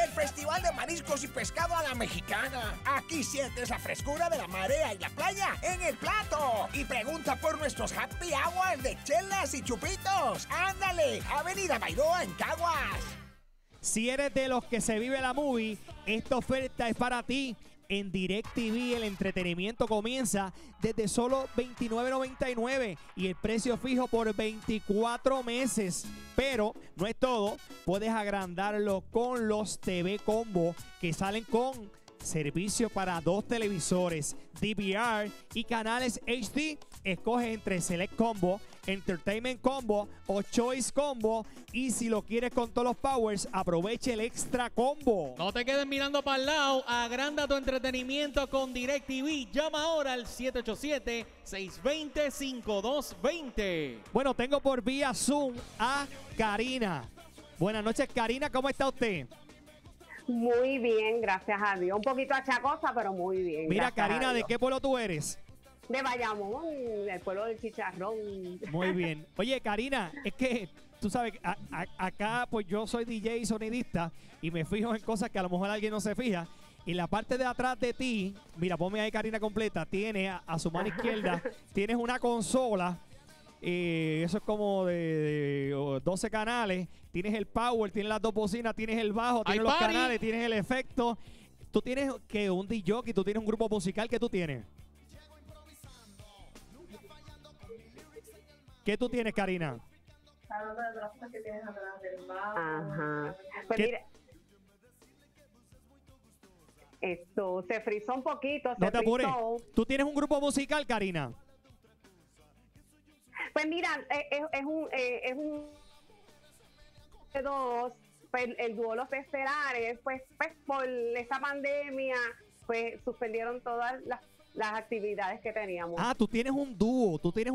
el Festival de Mariscos y Pescado a la Mexicana. Aquí sientes la frescura de la marea y la playa en el plato. Y pregunta por nuestros happy hours de chelas y chupitos. ¡Ándale! Avenida Bairoa en Caguas. Si eres de los que se vive la movie, esta oferta es para ti. En DirecTV el entretenimiento comienza desde solo $29.99 y el precio fijo por 24 meses. Pero no es todo, puedes agrandarlo con los TV Combo que salen con servicio para 2 televisores, DVR y canales HD. Escoge entre Select Combo, Entertainment Combo o Choice Combo. Y si lo quieres con todos los powers, aproveche el Extra Combo. No te quedes mirando para el lado. Agranda tu entretenimiento con DirecTV. Llama ahora al 787-620-5220. Bueno, tengo por vía Zoom a Karina. Buenas noches, Karina. ¿Cómo está usted? Muy bien, gracias a Dios. Un poquito achacosa, pero muy bien. Mira, Karina, ¿de qué pueblo tú eres? De Bayamón, del pueblo del Chicharrón. Muy bien. Oye, Karina, es que tú sabes, acá pues yo soy DJ y sonidista y me fijo en cosas que a lo mejor alguien no se fija. Y la parte de atrás de ti, mira, ponme ahí Karina completa, tiene a su mano izquierda, tienes una consola. Eso es como de 12 canales. Tienes el power, tienes las 2 bocinas, tienes el bajo, tienes los canales, tienes el efecto. Tú tienes que un DJ, tú tienes un grupo musical. ¿Qué tú tienes? ¿Qué tú tienes, Karina? Hablando de las cosas que tienes atrás del bajo. Ajá. Pues ¿Qué? mira, esto se frizó un poquito. No te apures. ¿Tú tienes un grupo musical, Karina? Pues mira, es un de dos, pues el dúo Los Estelares, pues por esta pandemia, pues suspendieron todas las actividades que teníamos. Ah, tú tienes un dúo,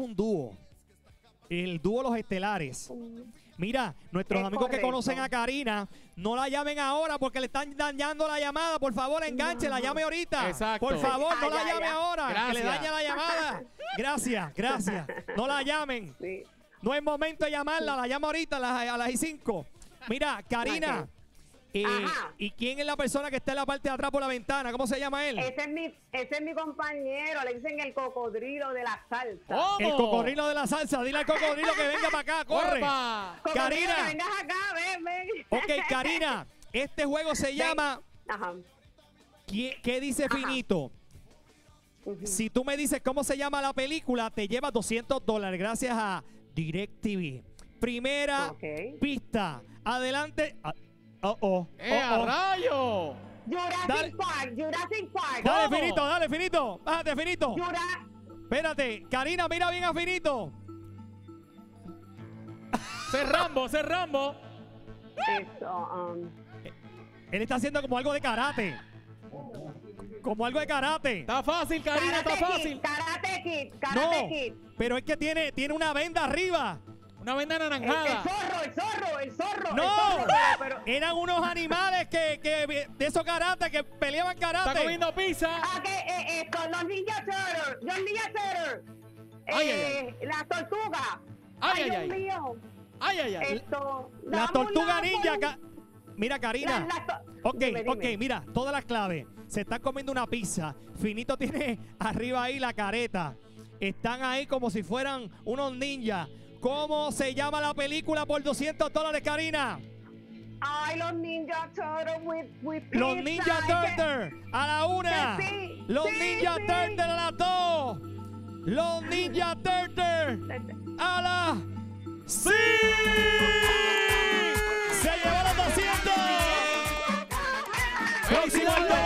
El dúo Los Estelares. Mira, nuestros amigos correcto. que conocen a Karina, no la llamen ahora porque le están dañando la llamada. Por favor, enganche, la llame ahorita. Exacto. Por favor, no la Ya. llame ahora, que le Gracias. daña la llamada. Gracias. No la llamen. Sí. No es momento de llamarla, la llamo ahorita a las 5. Mira, Karina. Ajá. ¿Y quién es la persona que está en la parte de atrás por la ventana? ¿Cómo se llama él? Ese es mi compañero, le dicen el cocodrilo de la salsa. ¿Cómo? El cocodrilo de la salsa. Dile al cocodrilo que venga para acá, corre. ¡Opa! Cocodrilo, Karina. que vengas acá, ven. Ok, Karina, este juego se llama Ajá. ¿Qué dice Finito? Si tú me dices cómo se llama la película, te llevas $200 gracias a DirecTV. Primera pista. Adelante. ¡A rayo! Jurassic Park. Dale, ¿Cómo? Finito. Bájate, Finito. Espérate, Karina, mira bien a Finito. ¡Ser Rambo! Esto, Él está haciendo como algo de karate. Está fácil, Karina, está fácil. Karate Kid. No, pero es que tiene una venda arriba. Una venda anaranjada. El zorro. No, Pero, eran unos animales que de esos karate que peleaban karate. Está comiendo pizza. los Ninja Turtles. La tortuga. Dios mío. Esto. La tortuga ninja. Mira, Karina. Dime. Ok, mira, todas las claves. Se están comiendo una pizza. Finito tiene arriba ahí la careta. Están ahí como si fueran unos ninjas. ¿Cómo se llama la película por $200, Karina? Ay, los Ninja Turtles with pizza. Los Ninja Turtles a la 1. Sí, Los sí, Ninja sí. Turtles a la 2. Los Ninja Turtles a la... ¡Sí! ¡Se llevó los 200! ¡Próximo al